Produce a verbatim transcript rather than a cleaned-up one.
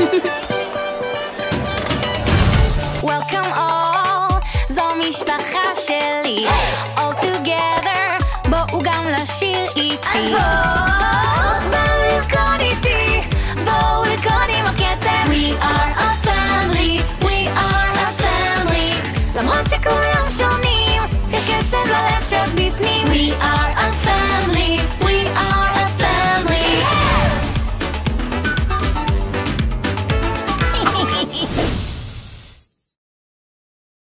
Welcome all, זו משפחה שלי. All together, בואו גם לשיר איתי. אז בואו, בואו לרקוד איתי, בואו לרקוד עם הקצב. We are a family, we are a family. למרות שכולם שונים, יש קצב ללב שבפנים. We are